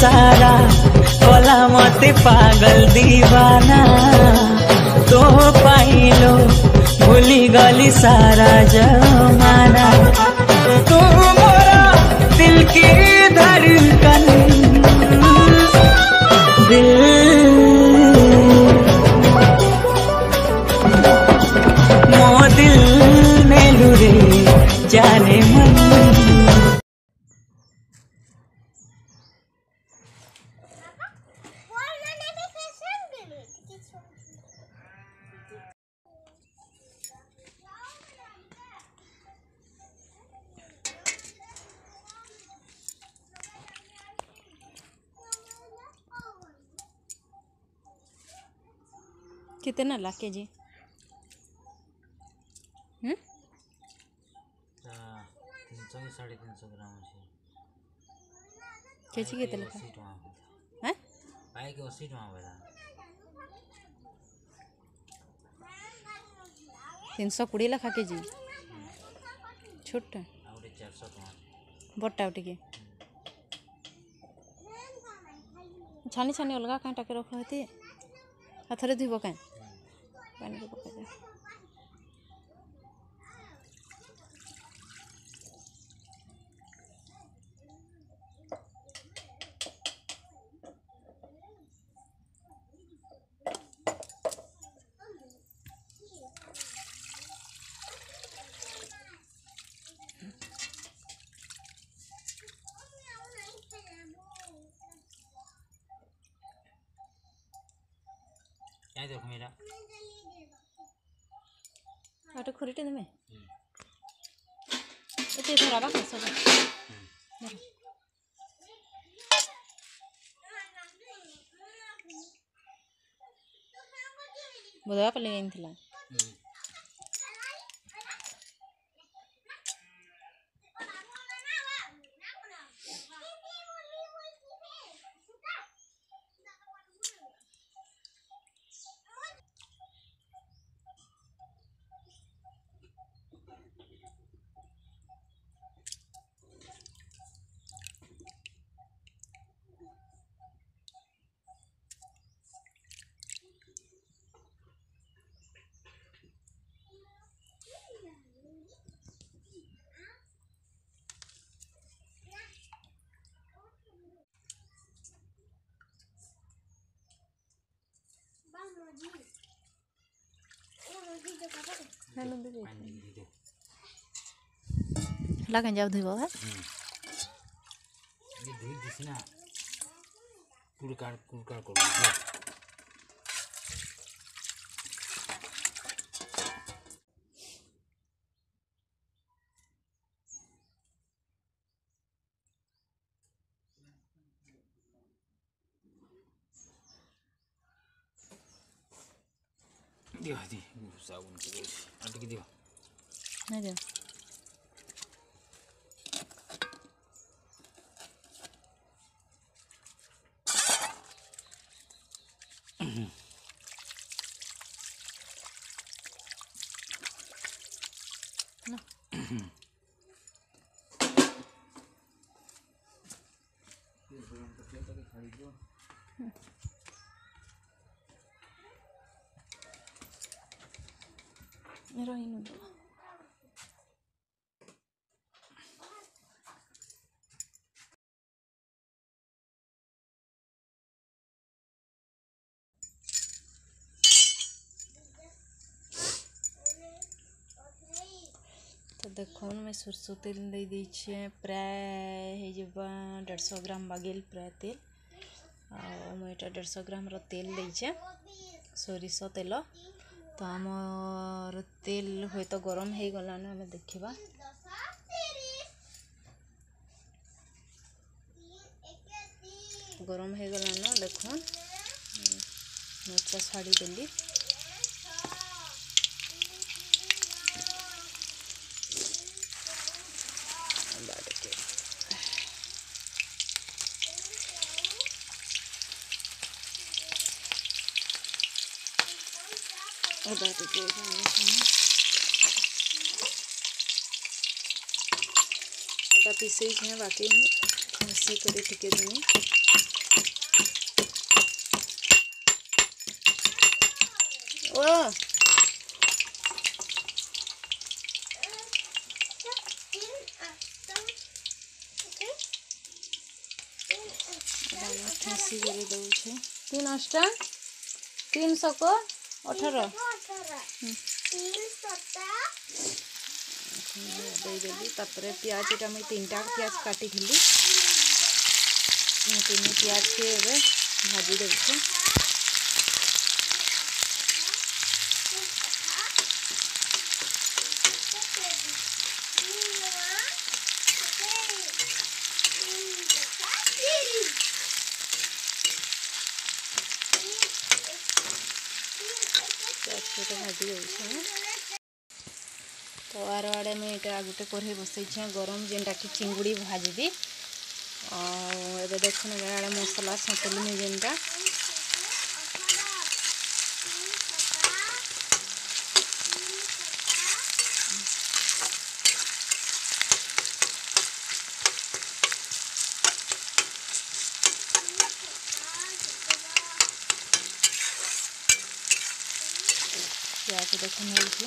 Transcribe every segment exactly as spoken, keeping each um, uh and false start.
सारा बोला मते पागल दीवाना तो पाइलो भूली गली सारा जमाना तू मोरा दिल की धड़कन दिल मो दिल में लुरे जाने मन कितना ला के जी हम्म तीन सौ साढ़े तीन सौ ग्राम केजी केते लखा हैं पाए के अस्सी टका वाला तीन सौ बीस लखा के जी छोटा आउटे चार सौ टका बट्टा उठे छानी छानी अलग कहीं टाके रख होती हाथ धुब कहीं पानी को पका दे क्या देखो मेरा आटे खुरीटे में इतने थोड़ा बाकी सब बुधवा पे ले थी लगन जाओ धुब है ये धुई दिसी ना कुड़कार कुड़कार करो दियो दी साबुन को अटकी दियो नहीं दियो रही नहीं तो देखो मैं सरसों तेल दे दीछे प्राय डेढ़ सौ ग्राम बागेल प्राय तेल आटा डेढ़ सौ ग्राम रो तेल देचे सोरिष तेल तो आमर तेल हुए तो गरम हो गलान आम देखा गरम हो गलान देख मरचा छाड़ी देली अदा टिके अदा पीसे बाकी नहीं मिसी कर टिके देनी ओ ठेसी कर दौचे तीन अष्टा तीन सौ को अठारह देदेली तापर प्याज एटा मुई तीन टा प्याज काटी थी तीन प्याज के एबे भाजी देछे प्याज भाजी देछे तो आर आड़े मुझे गोटे कढ़ई बसई गरम जेनटा कि चिंगुड़ी भाजबी और देखो आड़े मसला सतुलमी जेनटा प्याज देखो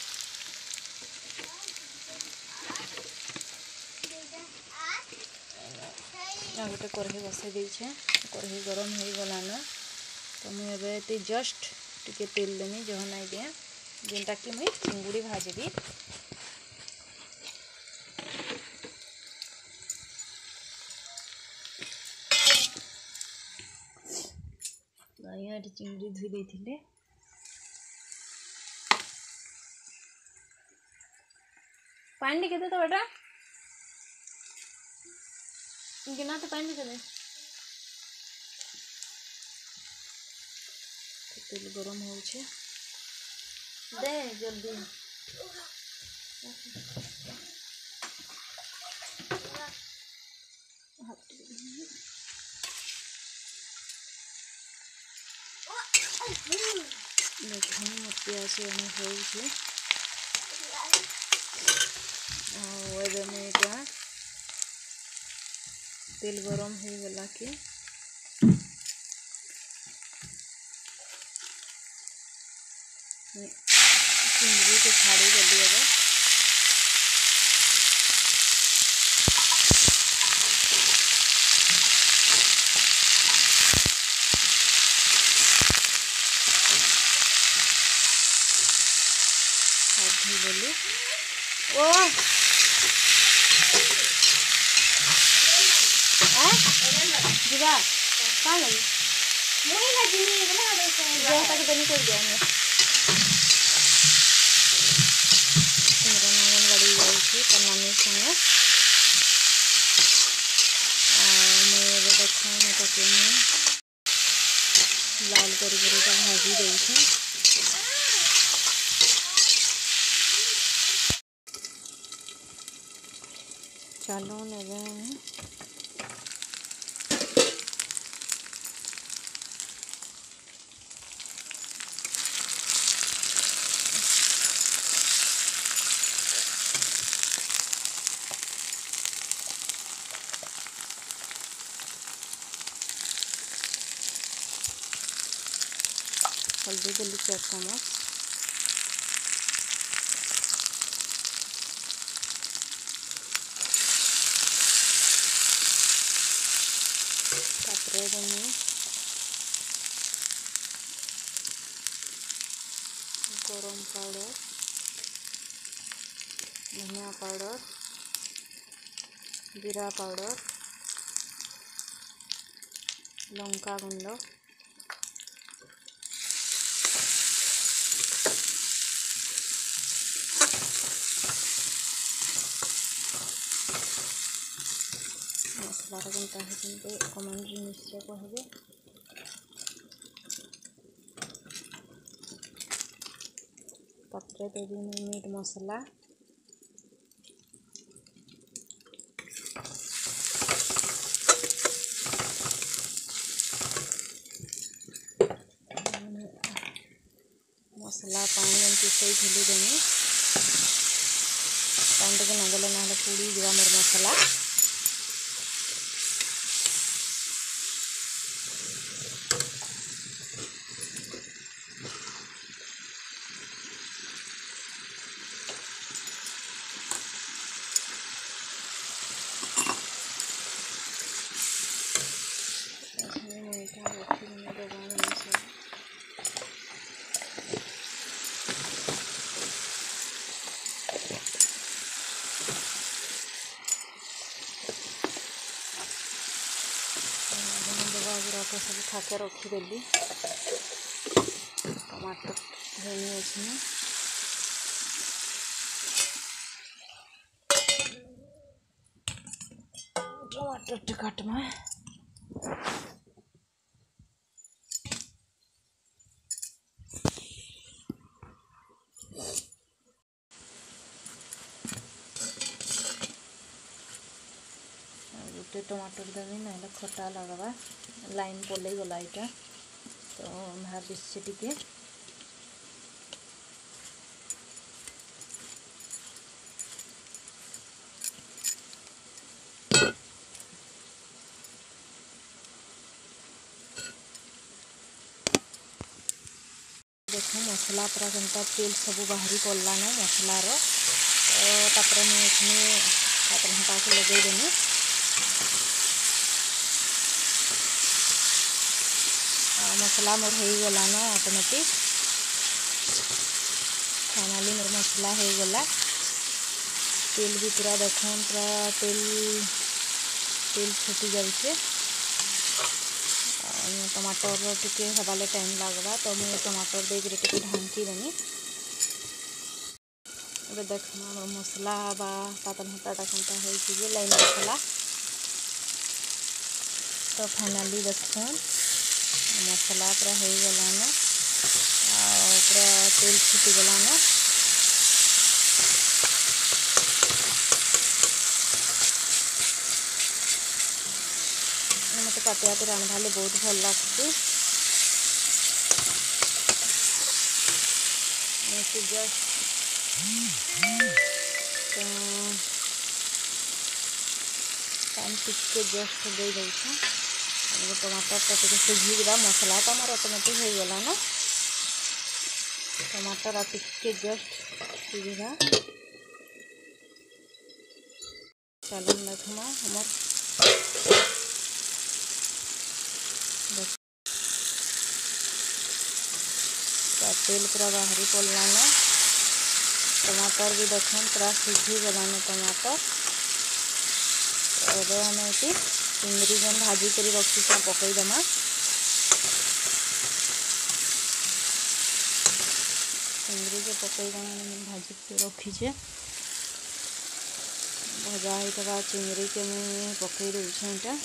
गोटे कढ़ई बसई देछे कढ़ई गरम हो गलान तो मुझे जस्ट टिके तेल देनी जह नाई दिए जेनटा कि मुई चिंगुड़ी भाजबी चिंगुड़ी धोई देथिले पानी केते तो बेटा गिना तो पानी दे तेल गरम हो दे जल्दी देखो प्याज हो तेल गरम हो गला कि चिंगड़ी को छाड़ी देली अब धोई देली ओ जीवा कहाँ लगी मुई भाजी नहीं बना दे से जो तक देनी कर दिया मैं मेरा नाम गाड़ी जाई थी पन्नानी संगे आ मैं देखो मैं तो के लाल करी करी का भाजी देई छे चलो नेबे हल्दी देली चार चम्मच तापरे देनी गरम पाउडर धनिया पाउडर जीरा पाउडर लंका गुंड मसलार केनता है कमेंट निश्चय कहबे तापरे देवी मीट मसला मसला पानी पिसई थी देनी पानी टे नगले ना पूड़ी जा मोर मसला गुड़ाक सब ठाके रखीदेली टमाटर घेनी अच्छे टमाटर टे काटमा गोटे टमाटर देवी ना खटा लगवा लाइन पलि गला यहाँ तो भाभी टे देख मसला पूरा केनता तेल सब बाहरी पड़ला ना मसलार तापर मुझे घंटा को लगेदेनी मसला मोर हो गला ना ऑटोमेटिक फाइनाली मोर मसला हो गला तेल भी पूरा देखन पूरा तेल तेल छुटी जाए टमाटर टिके हवाले टाइम लगवा तो मुझे टमाटर देकर टिके ढांकी देनी ए देख मसला बा पातल घंटाटा केनता हो लाइन मसला तो फाइनाली देखन मसला पूरा हो गला ना पूरा तेल छुटी गला ना मत काटे हाथ रांधाले बहुत भल लगती जस्ट टाइम टिके जस्ट दे दे टमाटर टा सिझीगला मसला तो मोर ऑटोमेटिक हो गला ना टमाटर आ टिके जस्ट सिझा चलो देखमा हमर तेल पूरा बाहरी पड़ला ना टमाटर भी देखन पूरा सिझी गला ना टमाटर और हमें ये चिंगड़ी जेन भाजी कर रखी पकईदमा चिंगड़ी के पकईदमा भाजी के रखीचे भजा होता चिंगड़ी के मुझे पकई दूचे यहाँ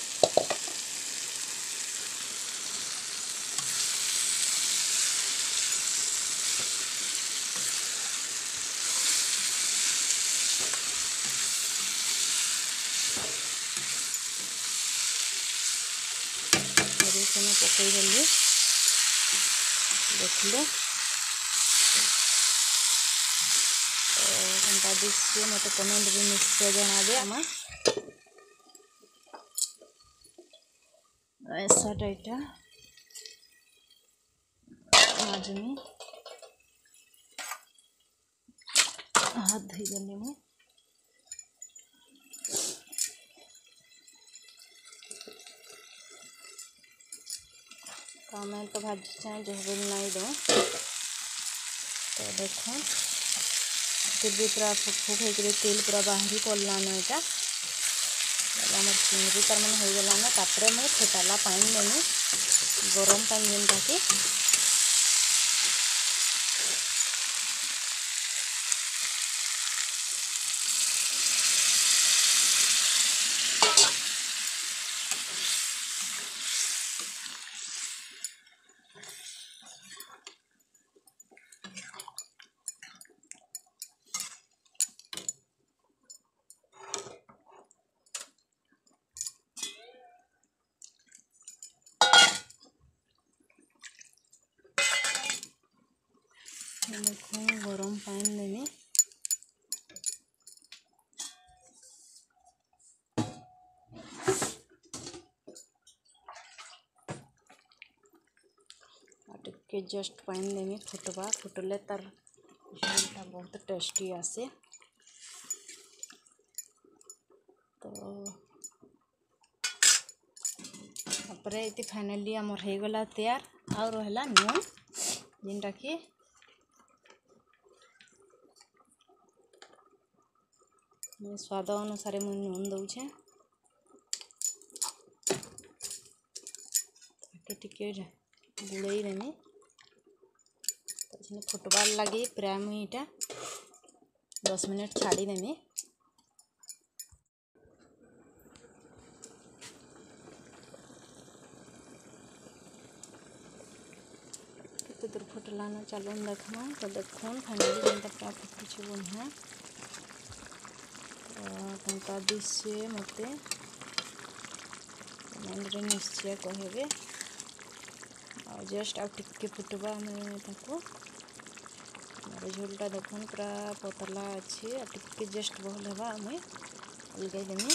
पकई देली देखले तो दिखे मत कमेंट भी निश्चय जनाबे आम ऐसा टाइटा माजमी हाथ धोई देली मुझे मैं तो भाजी चाहे जो नहीं दूँ तो देख फिर भी पूरा फुक फुक होकर तेल पूरा बाहरी पड़ला ना यहाँ आम चिंगड़ी तार मैंने हो गला ना तापर मुझे फेटाला पानी देनी गरम पानी जेनटा कि देखो गरम पानी देनी टिके जस्ट पानी देनी फुटवा फुटले तार झोलटा बहुत टेस्टी आसे तो तापर ये फाइनाली आमर हो गला तैयार और रहा नून जेनटा कि स्वाद अनुसार मुझे नून दौचे टिके गुड़े देमी फुटबार लगे प्राय मुई इटा दस मिनट छाड़ी देमी। केते दूर फुटलान चलून देखमा तो देखुन फाइनली जेनता पूरा फुटुचे बढ़िया तुमका दिशे मते कमेंट रे निश्चय कहबे आ जस्ट आ टिके फुटबा में ताको मोर झोलटा देखुन पूरा पतला अच्छे आ टिके जस्ट बहल हेबा मैं अलगाई देमी।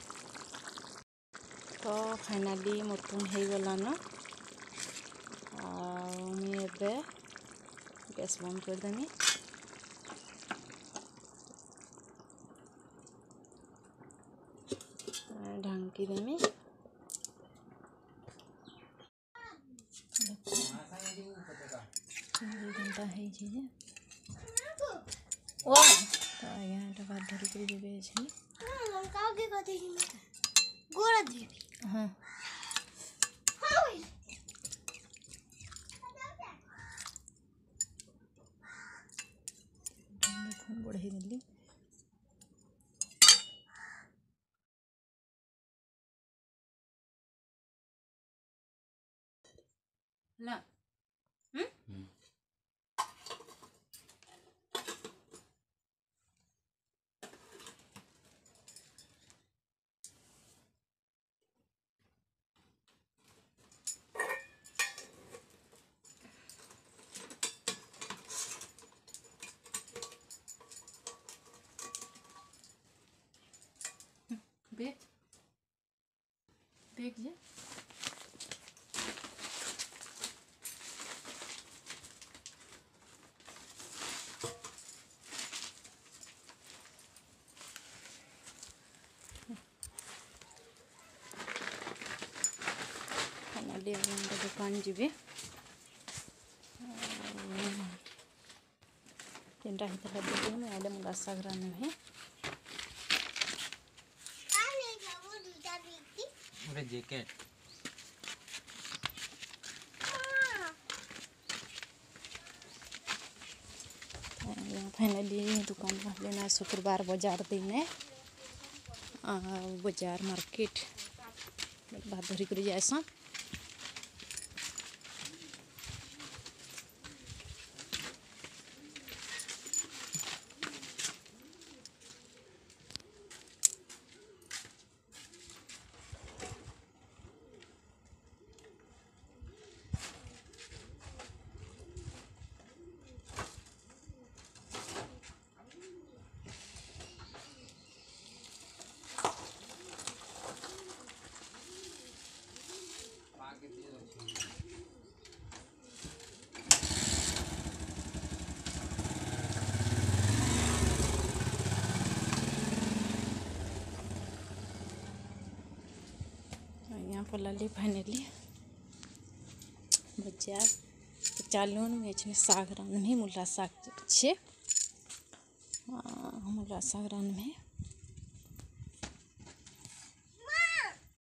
तो फाइनली मतुन हो गलान मुझे गैस बंद कर देमी। ढांकी देमी घंटा है चीज ओ तो यहाँ बात धरी कर देवे छै लंका के कथि गोरा देवी हां देखो बढ़े दिल्ली ला हम्म देख देख जे फाइनली दुकान जीवे जेनटा होता देखिए मैं आडे मुला सागरा नहीं जैकेट फाइनली दुकान लेना शुक्रवार बाजार दिन बाजार मार्केट बात धरी कर जाएसन। पलाली फाइनली बाजार तो चालून में साग रांधमी मुला साग छे मुला साग रांधमी।